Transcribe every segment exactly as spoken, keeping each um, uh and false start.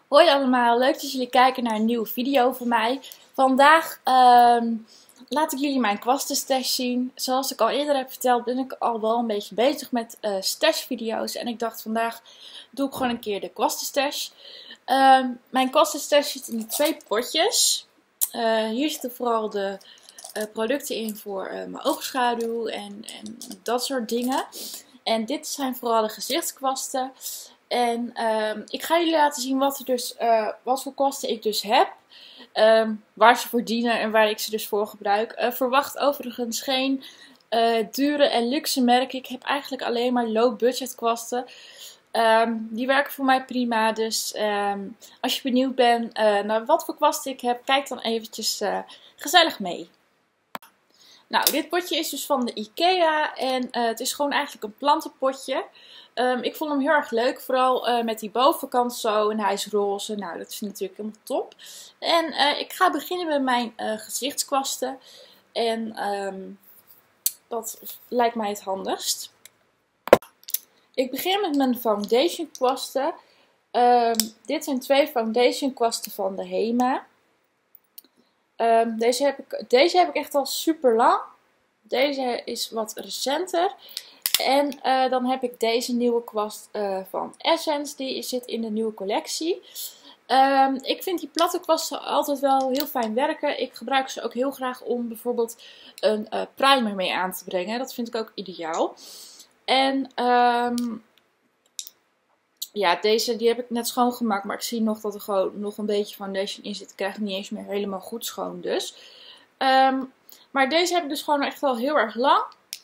Hoi allemaal, leuk dat jullie kijken naar een nieuwe video van mij. Vandaag ehm, laat ik jullie mijn kwastenstash zien. Zoals ik al eerder heb verteld ben ik al wel een beetje bezig met uh, stash video's. En ik dacht vandaag doe ik gewoon een keer de kwastenstash. Uh, mijn kwastenstash zit in twee potjes. Uh, hier zitten vooral de uh, producten in voor uh, mijn oogschaduw en, en dat soort dingen. En dit zijn vooral de gezichtskwasten. En um, ik ga jullie laten zien wat, er dus, uh, wat voor kwasten ik dus heb. Um, waar ze voor dienen en waar ik ze dus voor gebruik. Uh, verwacht overigens geen uh, dure en luxe merken. Ik heb eigenlijk alleen maar low budget kwasten. Um, die werken voor mij prima. Dus um, als je benieuwd bent uh, naar wat voor kwasten ik heb, kijk dan eventjes uh, gezellig mee. Nou, dit potje is dus van de IKEA en uh, het is gewoon eigenlijk een plantenpotje. Um, ik vond hem heel erg leuk, vooral uh, met die bovenkant zo en hij is roze. Nou, dat is natuurlijk helemaal top. En uh, ik ga beginnen met mijn uh, gezichtskwasten. En um, dat lijkt mij het handigst. Ik begin met mijn foundation kwasten. Um, dit zijn twee foundation kwasten van de Hema. Um, deze, heb ik, deze heb ik echt al super lang. Deze is wat recenter. En uh, dan heb ik deze nieuwe kwast uh, van Essence. Die zit in de nieuwe collectie. Um, ik vind die platte kwasten altijd wel heel fijn werken. Ik gebruik ze ook heel graag om bijvoorbeeld een uh, primer mee aan te brengen. Dat vind ik ook ideaal. En um, ja, deze die heb ik net schoongemaakt. Maar ik zie nog dat er gewoon nog een beetje foundation in zit. Ik krijg het niet eens meer helemaal goed schoon dus. Um, maar deze heb ik dus gewoon echt al heel erg lang.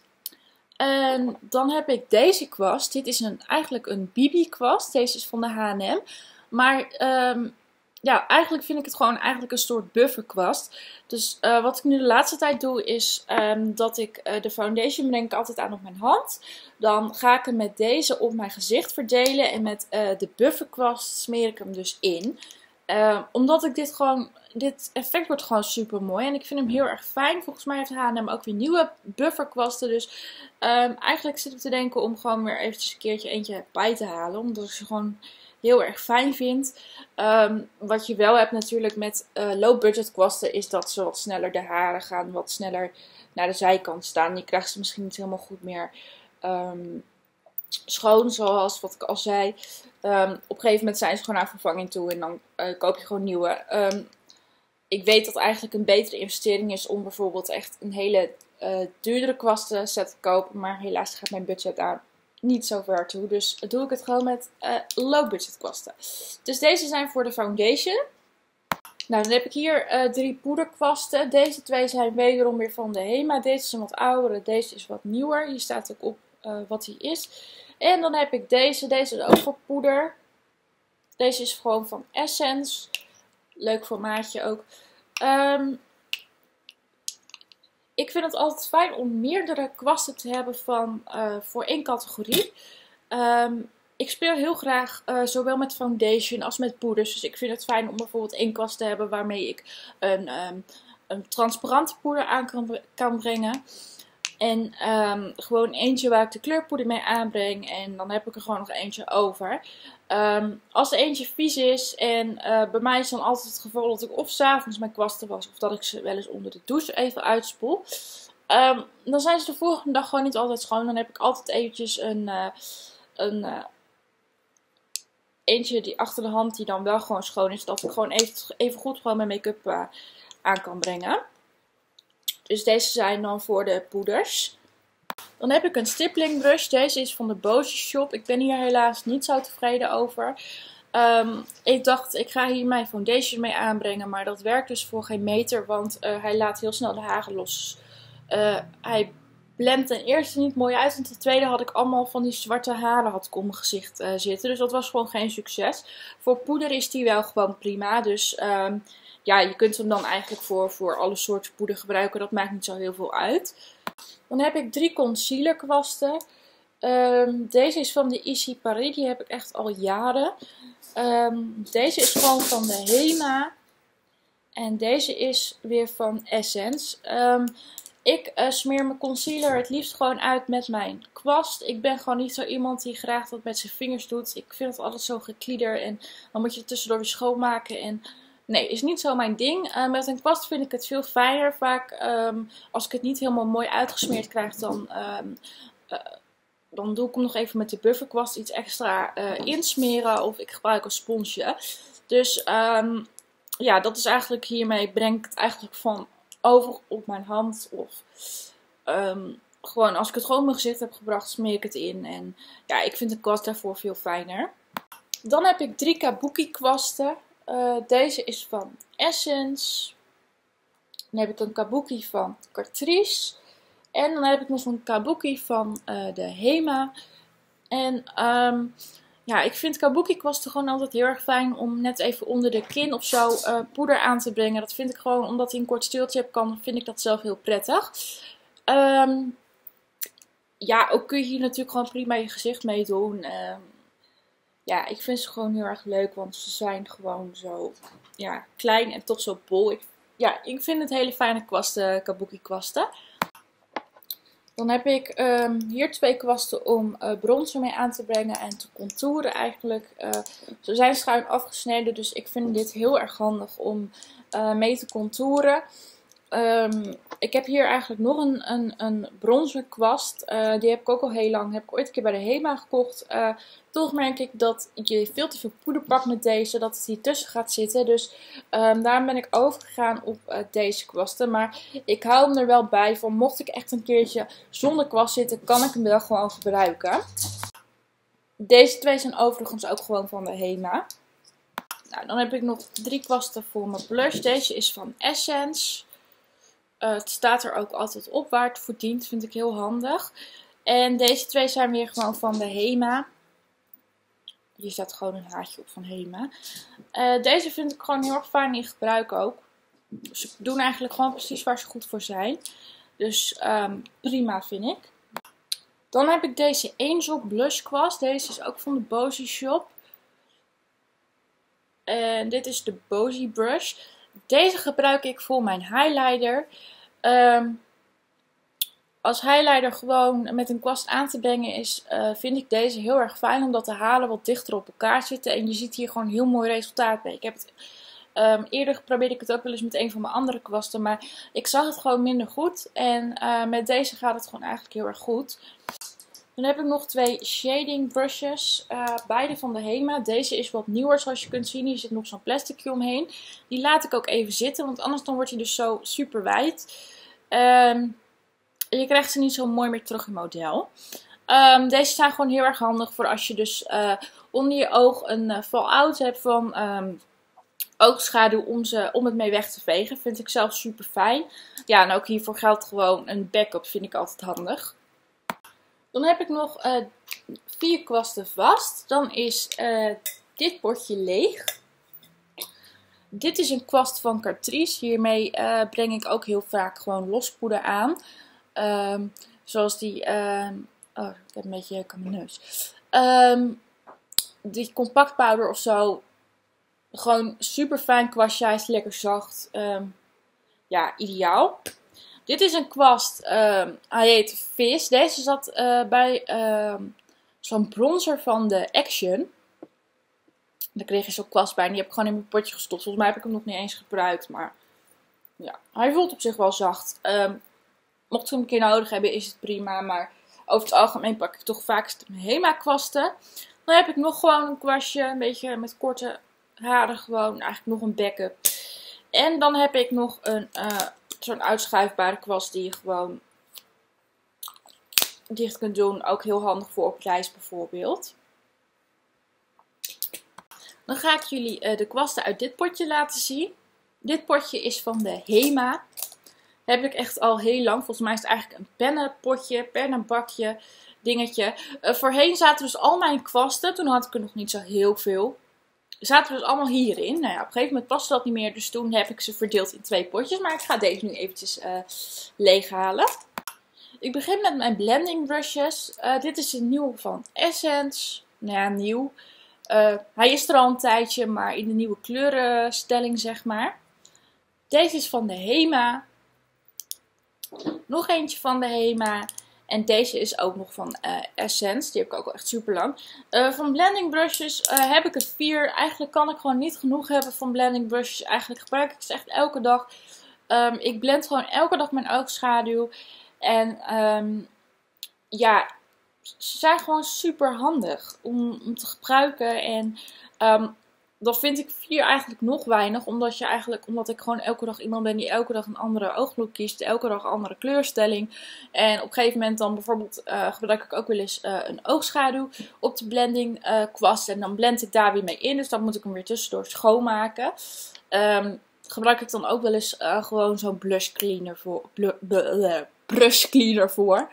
En dan heb ik deze kwast. Dit is een, eigenlijk een B B kwast. Deze is van de H en M. Maar um, ja, eigenlijk vind ik het gewoon eigenlijk een soort bufferkwast. Dus uh, wat ik nu de laatste tijd doe is um, dat ik uh, de foundation breng ik altijd aan op mijn hand. Dan ga ik hem met deze op mijn gezicht verdelen. En met uh, de bufferkwast smeer ik hem dus in. Uh, omdat ik dit gewoon... Dit effect wordt gewoon super mooi. En ik vind hem heel erg fijn. Volgens mij heeft H en M ook weer nieuwe bufferkwasten. Dus um, eigenlijk zit ik te denken om gewoon weer eventjes een keertje eentje bij te halen. Omdat ik ze gewoon heel erg fijn vind. Um, wat je wel hebt natuurlijk met uh, low budget kwasten. Is dat ze wat sneller de haren gaan. Wat sneller naar de zijkant staan. Je krijgt ze misschien niet helemaal goed meer um, schoon. Zoals wat ik al zei. Um, op een gegeven moment zijn ze gewoon aan vervanging toe. En dan uh, koop je gewoon nieuwe. Um, Ik weet dat het eigenlijk een betere investering is om bijvoorbeeld echt een hele uh, duurdere kwastenset te kopen. Maar helaas gaat mijn budget daar niet zo ver toe. Dus doe ik het gewoon met uh, low budget kwasten. Dus deze zijn voor de foundation. Nou, dan heb ik hier uh, drie poederkwasten. Deze twee zijn wederom weer van de Hema. Deze is een wat oudere, deze is wat nieuwer. Hier staat ook op uh, wat die is. En dan heb ik deze. Deze is ook voor poeder. Deze is gewoon van Essence. Leuk formaatje ook. Um, ik vind het altijd fijn om meerdere kwasten te hebben van, uh, voor één categorie. Um, ik speel heel graag uh, zowel met foundation als met poeders. Dus ik vind het fijn om bijvoorbeeld één kwast te hebben waarmee ik een, um, een transparante poeder aan kan, kan brengen. En um, gewoon eentje waar ik de kleurpoeder mee aanbreng. En dan heb ik er gewoon nog eentje over. Um, als er eentje vies is. En uh, bij mij is dan altijd het geval dat ik of 's avonds mijn kwasten was. Of dat ik ze wel eens onder de douche even uitspoel. Um, dan zijn ze de volgende dag gewoon niet altijd schoon. Dan heb ik altijd eventjes een... Uh, een uh, eentje die achter de hand die dan wel gewoon schoon is. Dat ik gewoon even, even goed gewoon mijn make-up uh, aan kan brengen. Dus deze zijn dan voor de poeders. Dan heb ik een stippling brush. Deze is van de Boosje Shop. Ik ben hier helaas niet zo tevreden over. Um, ik dacht, ik ga hier mijn foundation mee aanbrengen. Maar dat werkt dus voor geen meter. Want uh, hij laat heel snel de haren los. Uh, hij blendt ten eerste niet mooi uit. En ten tweede had ik allemaal van die zwarte haren had ik om mijn gezicht uh, zitten. Dus dat was gewoon geen succes. Voor poeder is die wel gewoon prima. Dus... Um, Ja, je kunt hem dan eigenlijk voor, voor alle soorten poeder gebruiken. Dat maakt niet zo heel veel uit. Dan heb ik drie concealer kwasten. Um, deze is van de Issy Paris. Die heb ik echt al jaren. Um, deze is gewoon van de Hema. En deze is weer van Essence. Um, Ik uh, smeer mijn concealer het liefst gewoon uit met mijn kwast. Ik ben gewoon niet zo iemand die graag dat met zijn vingers doet. Ik vind het altijd zo geklieder en dan moet je het tussendoor weer schoonmaken. En nee, is niet zo mijn ding. Uh, met een kwast vind ik het veel fijner. Vaak um, als ik het niet helemaal mooi uitgesmeerd krijg, dan, um, uh, dan doe ik hem nog even met de bufferkwast iets extra uh, insmeren. Of ik gebruik een sponsje. Dus um, ja, dat is eigenlijk hiermee, breng ik het eigenlijk van over op mijn hand. Of um, gewoon als ik het gewoon in mijn gezicht heb gebracht, smeer ik het in. En ja, ik vind de kwast daarvoor veel fijner. Dan heb ik drie kabuki kwasten. Uh, deze is van Essence. Dan heb ik een kabuki van Catrice. En dan heb ik nog een kabuki van uh, de Hema. En um, ja, ik vind kabuki kwasten gewoon altijd heel erg fijn om net even onder de kin of zo uh, poeder aan te brengen. Dat vind ik gewoon, omdat hij een kort steeltje hebt kan, vind ik dat zelf heel prettig. Um, ja, ook kun je hier natuurlijk gewoon prima je gezicht mee doen. Um, ja, ik vind ze gewoon heel erg leuk, want ze zijn gewoon zo ja, klein en toch zo bol. Ik, ja, ik vind het hele fijne kwasten, kabuki kwasten. Dan heb ik um, hier twee kwasten om uh, bronzer mee aan te brengen en te contouren eigenlijk. Uh, ze zijn schuin afgesneden, dus ik vind dit heel erg handig om uh, mee te contouren. Um, ik heb hier eigenlijk nog een, een, een bronzer kwast. Uh, die heb ik ook al heel lang. Heb ik ooit een keer bij de Hema gekocht. Uh, toch merk ik dat je veel te veel poeder pakt met deze. Dat het hier tussen gaat zitten. Dus um, daarom ben ik overgegaan op uh, deze kwasten. Maar ik hou hem er wel bij. Van mocht ik echt een keertje zonder kwast zitten, kan ik hem wel gewoon gebruiken. Deze twee zijn overigens ook gewoon van de Hema. Nou, dan heb ik nog drie kwasten voor mijn blush. Deze is van Essence. Uh, het staat er ook altijd op waar het voor dient. Vind ik heel handig. En deze twee zijn weer gewoon van de Hema. Hier staat gewoon een haartje op van Hema. Uh, deze vind ik gewoon heel erg fijn in gebruik ook. Ze doen eigenlijk gewoon precies waar ze goed voor zijn. Dus um, prima vind ik. Dan heb ik deze Angel Blush kwast. Deze is ook van de Bosie Shop. En dit is de Bosie Brush. Deze gebruik ik voor mijn highlighter. Um, als highlighter gewoon met een kwast aan te brengen is, uh, vind ik deze heel erg fijn. Omdat de halen wat dichter op elkaar zitten. En je ziet hier gewoon een heel mooi resultaat mee. Ik heb het, um, eerder geprobeerd ik het ook wel eens met een van mijn andere kwasten. Maar ik zag het gewoon minder goed. En uh, met deze gaat het gewoon eigenlijk heel erg goed. Dan heb ik nog twee shading brushes. Uh, beide van de Hema. Deze is wat nieuwer zoals je kunt zien. Hier zit nog zo'n plasticje omheen. Die laat ik ook even zitten. Want anders dan wordt hij dus zo super wijd. Um, je krijgt ze niet zo mooi meer terug in model. Um, deze zijn gewoon heel erg handig voor als je dus uh, onder je oog een uh, fallout hebt van um, oogschaduw om, ze, om het mee weg te vegen. Vind ik zelf super fijn. Ja, en ook hiervoor geldt gewoon een backup. Vind ik altijd handig. Dan heb ik nog uh, vier kwasten vast. Dan is uh, dit potje leeg. Dit is een kwast van Catrice. Hiermee uh, breng ik ook heel vaak gewoon lospoeder aan. Um, zoals die... Um, oh, ik heb een beetje aan mijn neus. Um, die compact powder of zo. Gewoon super fijn kwastje. Hij is lekker zacht. Um, ja, ideaal. Dit is een kwast, uh, hij heet Vis. Deze zat uh, bij uh, zo'n bronzer van de Action. Daar kreeg je zo'n kwast bij en die heb ik gewoon in mijn potje gestopt. Volgens mij heb ik hem nog niet eens gebruikt, maar ja, hij voelt op zich wel zacht. Um, mocht ik hem een keer nodig hebben is het prima, maar over het algemeen pak ik toch vaak Hema kwasten. Dan heb ik nog gewoon een kwastje, een beetje met korte haren gewoon, eigenlijk nog een backup. En dan heb ik nog een... Uh, Zo'n uitschuifbare kwast die je gewoon dicht kunt doen. Ook heel handig voor op reis bijvoorbeeld. Dan ga ik jullie uh, de kwasten uit dit potje laten zien. Dit potje is van de Hema. Dat heb ik echt al heel lang. Volgens mij is het eigenlijk een pennenpotje, pennenbakje, dingetje. Uh, voorheen zaten dus al mijn kwasten. Toen had ik er nog niet zo heel veel. Zaten dus allemaal hierin. Nou ja, op een gegeven moment paste dat niet meer. Dus toen heb ik ze verdeeld in twee potjes. Maar ik ga deze nu eventjes uh, leeghalen. Ik begin met mijn blending brushes. Uh, dit is een nieuwe van Essence. Nou ja, nieuw. Uh, hij is er al een tijdje, maar in de nieuwe kleurenstelling zeg maar. Deze is van de Hema. Nog eentje van de Hema. En deze is ook nog van uh, Essence. Die heb ik ook al echt super lang. Uh, van blending brushes uh, heb ik er vier. Eigenlijk kan ik gewoon niet genoeg hebben van blending brushes. Eigenlijk gebruik ik ze echt elke dag. Um, ik blend gewoon elke dag mijn oogschaduw. En um, ja, ze zijn gewoon super handig om, om te gebruiken. En um, dan vind ik vier eigenlijk nog weinig. Omdat, je eigenlijk, omdat ik gewoon elke dag iemand ben die elke dag een andere ooglook kiest. Elke dag een andere kleurstelling. En op een gegeven moment dan bijvoorbeeld uh, gebruik ik ook wel eens uh, een oogschaduw op de blending uh, kwast. En dan blend ik daar weer mee in. Dus dan moet ik hem weer tussendoor schoonmaken. Um, gebruik ik dan ook wel eens uh, gewoon zo'n blush cleaner voor. Bl uh, brush cleaner voor.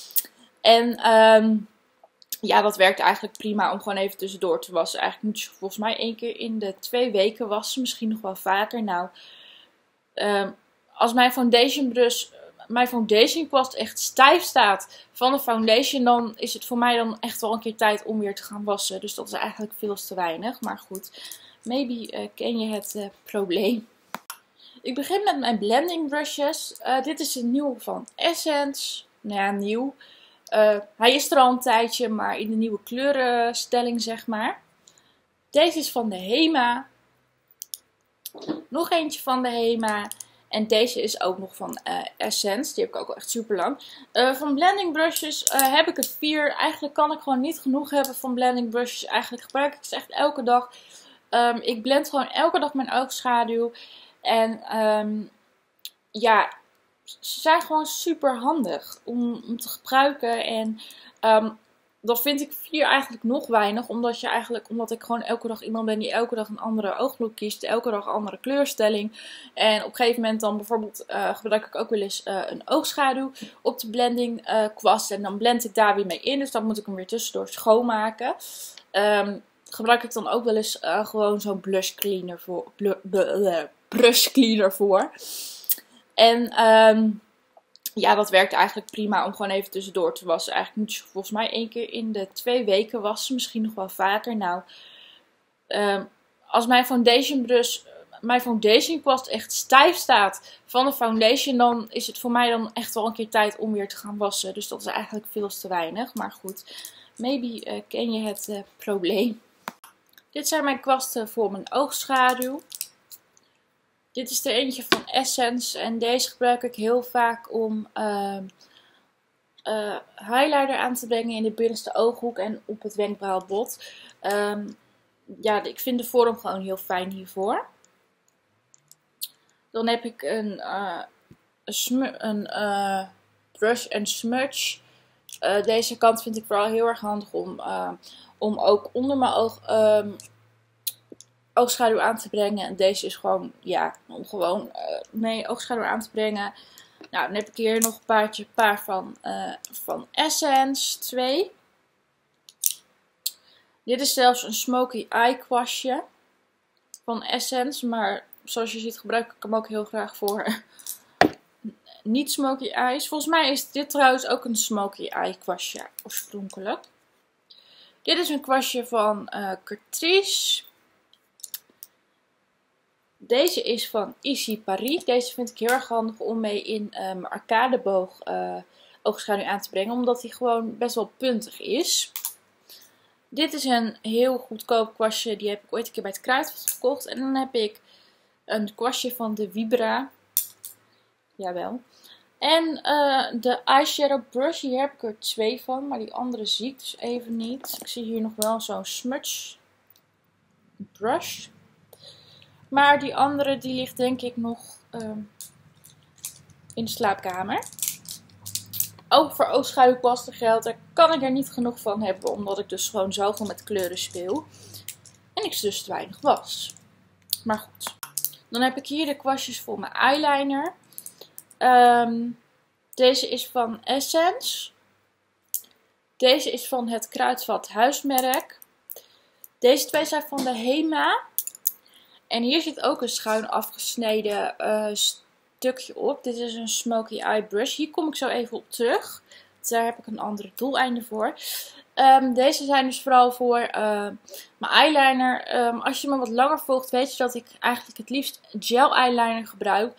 En um, ja, dat werkt eigenlijk prima om gewoon even tussendoor te wassen. Eigenlijk moet je volgens mij één keer in de twee weken wassen. Misschien nog wel vaker. Nou, um, als mijn foundation brush, mijn foundation kwast echt stijf staat van de foundation, dan is het voor mij dan echt wel een keer tijd om weer te gaan wassen. Dus dat is eigenlijk veel te weinig. Maar goed, maybe uh, ken je het uh, probleem. Ik begin met mijn blending brushes. Uh, dit is een nieuwe van Essence. Nou ja, nieuw. Uh, hij is er al een tijdje, maar in de nieuwe kleurenstelling, zeg maar. Deze is van de Hema. Nog eentje van de Hema. En deze is ook nog van uh, Essence. Die heb ik ook al echt super lang. Uh, van blending brushes uh, heb ik er vier. Eigenlijk kan ik gewoon niet genoeg hebben van blending brushes. Eigenlijk gebruik ik ze echt elke dag. Um, ik blend gewoon elke dag mijn oogschaduw. En um, ja, ze zijn gewoon super handig om, om te gebruiken. En um, dan vind ik vier eigenlijk nog weinig. Omdat, je eigenlijk, omdat ik gewoon elke dag iemand ben die elke dag een andere ooglook kiest. Elke dag een andere kleurstelling. En op een gegeven moment dan bijvoorbeeld uh, gebruik ik ook wel eens uh, een oogschaduw op de blending uh, kwast. En dan blend ik daar weer mee in. Dus dan moet ik hem weer tussendoor schoonmaken. Um, gebruik ik dan ook wel eens uh, gewoon zo'n blush cleaner voor. Bl uh, brush cleaner voor. En um, ja, dat werkt eigenlijk prima om gewoon even tussendoor te wassen. Eigenlijk moet je volgens mij één keer in de twee weken wassen. Misschien nog wel vaker. Nou, um, als mijn foundation brush, mijn foundation kwast echt stijf staat van de foundation, dan is het voor mij dan echt wel een keer tijd om weer te gaan wassen. Dus dat is eigenlijk veel te weinig. Maar goed, maybe uh, ken je het uh, probleem. Dit zijn mijn kwasten voor mijn oogschaduw. Dit is er eentje van Essence en deze gebruik ik heel vaak om uh, uh, highlighter aan te brengen in de binnenste ooghoek en op het wenkbrauwbot. Um, ja, ik vind de vorm gewoon heel fijn hiervoor. Dan heb ik een, uh, een, een uh, brush and smudge. Uh, deze kant vind ik vooral heel erg handig om, uh, om ook onder mijn oog... Um, oogschaduw aan te brengen. En deze is gewoon, ja, om gewoon uh, mee oogschaduw aan te brengen. Nou, dan heb ik hier nog een paardje, paar van, uh, van Essence, twee. Dit is zelfs een smoky eye kwastje van Essence. Maar zoals je ziet gebruik ik hem ook heel graag voor niet smoky eyes. Volgens mij is dit trouwens ook een smoky eye kwastje oorspronkelijk. Dit is een kwastje van uh, Catrice. Deze is van Easy Paris. Deze vind ik heel erg handig om mee in uh, mijn arcadeboog uh, oogschaduw aan te brengen. Omdat hij gewoon best wel puntig is. Dit is een heel goedkoop kwastje. Die heb ik ooit een keer bij het Kruidvat gekocht. En dan heb ik een kwastje van de Vibra. Jawel. En uh, de eyeshadow brush. Hier heb ik er twee van. Maar die andere zie ik dus even niet. Ik zie hier nog wel zo'n smudge brush. Maar die andere die ligt denk ik nog um, in de slaapkamer. Ook voor oogschaduwkwasten geldt. Daar kan ik er niet genoeg van hebben. Omdat ik dus gewoon zoveel met kleuren speel. En ik ze dus te weinig was. Maar goed. Dan heb ik hier de kwastjes voor mijn eyeliner. Um, deze is van Essence. Deze is van het Kruidvat huismerk. Deze twee zijn van de Hema. En hier zit ook een schuin afgesneden uh, stukje op. Dit is een smoky eye brush. Hier kom ik zo even op terug. Daar heb ik een andere doeleinde voor. Um, deze zijn dus vooral voor uh, mijn eyeliner. Um, als je me wat langer volgt, weet je dat ik eigenlijk het liefst gel eyeliner gebruik.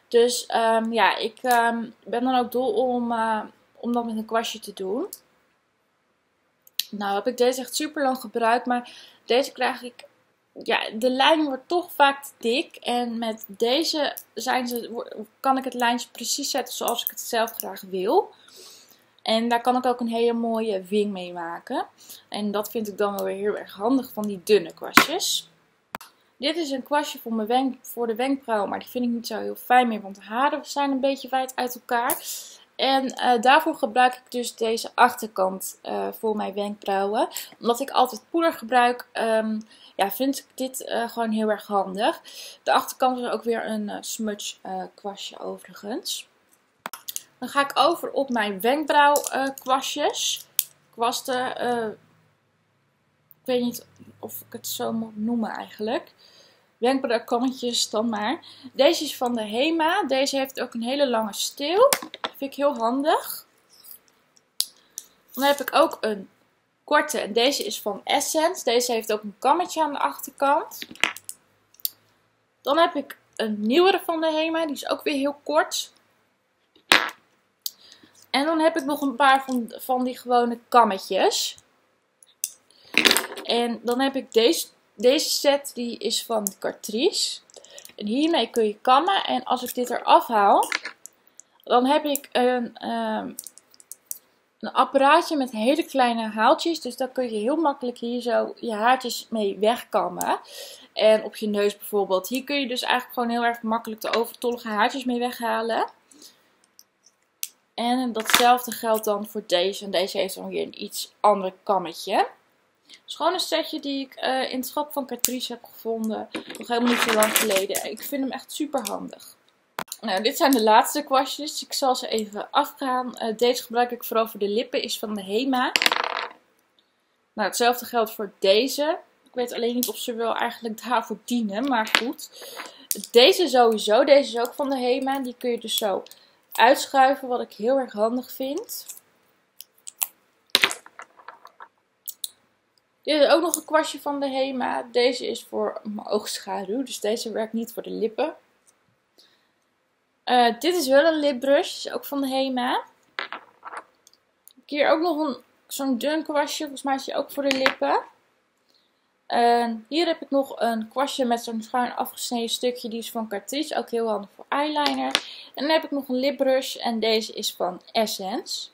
Dus um, ja, ik um, ben dan ook dol om, uh, om dat met een kwastje te doen. Nou heb ik deze echt super lang gebruikt, maar deze krijg ik... Ja, de lijn wordt toch vaak te dik. En met deze zijn ze, kan ik het lijntje precies zetten zoals ik het zelf graag wil. En daar kan ik ook een hele mooie wing mee maken. En dat vind ik dan wel weer heel erg handig van die dunne kwastjes. Dit is een kwastje voor, mijn wenk, voor de wenkbrauwen, maar die vind ik niet zo heel fijn meer, want de haren zijn een beetje wijd uit elkaar. En uh, daarvoor gebruik ik dus deze achterkant uh, voor mijn wenkbrauwen. Omdat ik altijd poeder gebruik, um, ja, vind ik dit uh, gewoon heel erg handig. De achterkant is ook weer een uh, smudge uh, kwastje overigens. Dan ga ik over op mijn wenkbrauwkwastjes. Uh, Kwasten, uh, ik weet niet of ik het zo moet noemen eigenlijk. Wenkbrauwkammetjes dan maar. Deze is van de Hema. Deze heeft ook een hele lange steel. Dat vind ik heel handig. Dan heb ik ook een korte. En deze is van Essence. Deze heeft ook een kammetje aan de achterkant. Dan heb ik een nieuwere van de Hema. Die is ook weer heel kort. En dan heb ik nog een paar van, van die gewone kammetjes. En dan heb ik deze, deze set. Die is van Catrice. En hiermee kun je kammen. En als ik dit eraf haal, dan heb ik een, um, een apparaatje met hele kleine haaltjes. Dus daar kun je heel makkelijk hier zo je haartjes mee wegkammen. En op je neus bijvoorbeeld. Hier kun je dus eigenlijk gewoon heel erg makkelijk de overtollige haartjes mee weghalen. En datzelfde geldt dan voor deze. En deze heeft dan weer een iets ander kammetje. Het is gewoon een setje die ik uh, in het schap van Catrice heb gevonden. Nog helemaal niet zo lang geleden. Ik vind hem echt super handig. Nou, dit zijn de laatste kwastjes. Ik zal ze even afgaan. Uh, deze gebruik ik vooral voor de lippen. Is van de Hema. Nou, hetzelfde geldt voor deze. Ik weet alleen niet of ze wel eigenlijk daarvoor dienen. Maar goed. Deze sowieso. Deze is ook van de Hema. Die kun je dus zo uitschuiven. Wat ik heel erg handig vind. Dit is ook nog een kwastje van de Hema. Deze is voor mijn oogschaduw. Dus deze werkt niet voor de lippen. Uh, dit is wel een lipbrush. Is ook van de Hema. Hier ook nog een zo'n dun kwastje. Volgens mij is die ook voor de lippen. Uh, hier heb ik nog een kwastje met zo'n schuin afgesneden stukje. Die is van Catrice. Ook heel handig voor eyeliner. En dan heb ik nog een lipbrush. En deze is van Essence.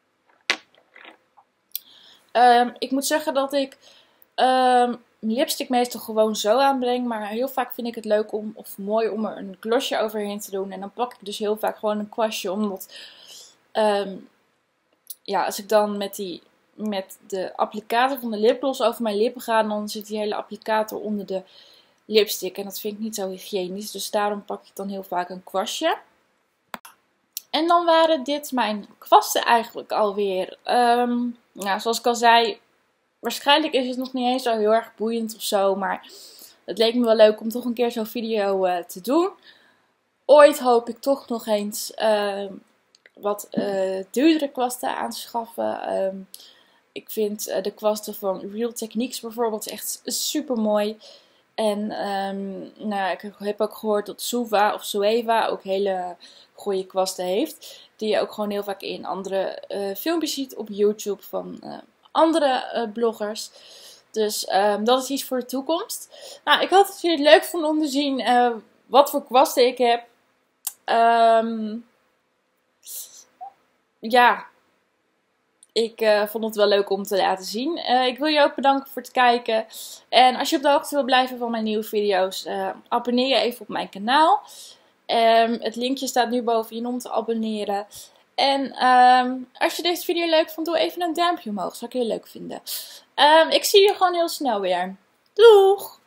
Um, ik moet zeggen dat ik um, lipstick meestal gewoon zo aanbreng. Maar heel vaak vind ik het leuk om, of mooi om er een glossje overheen te doen. En dan pak ik dus heel vaak gewoon een kwastje. Omdat, um, ja, als ik dan met, die, met de applicator van de lipgloss over mijn lippen ga, dan zit die hele applicator onder de lipstick. En dat vind ik niet zo hygiënisch. Dus daarom pak ik dan heel vaak een kwastje. En dan waren dit mijn kwasten eigenlijk alweer. Um, nou, zoals ik al zei, waarschijnlijk is het nog niet eens zo heel erg boeiend of zo. Maar het leek me wel leuk om toch een keer zo'n video uh, te doen. Ooit hoop ik toch nog eens uh, wat uh, duurdere kwasten aan te schaffen. Um, ik vind uh, de kwasten van Real Techniques bijvoorbeeld echt super mooi. En um, nou, ik heb ook gehoord dat Suva of Zoeva ook hele goede kwasten heeft. Die je ook gewoon heel vaak in andere uh, filmpjes ziet op YouTube van uh, andere uh, bloggers. Dus um, dat is iets voor de toekomst. Nou, ik hoop dat jullie het leuk vonden om te zien uh, wat voor kwasten ik heb. Um, ja... Ik uh, vond het wel leuk om te laten zien. Uh, ik wil je ook bedanken voor het kijken. En als je op de hoogte wil blijven van mijn nieuwe video's, uh, abonneer je even op mijn kanaal. Um, het linkje staat nu bovenin om te abonneren. En um, als je deze video leuk vond, doe even een duimpje omhoog. Dat zou ik heel leuk vinden. Um, ik zie je gewoon heel snel weer. Doeg!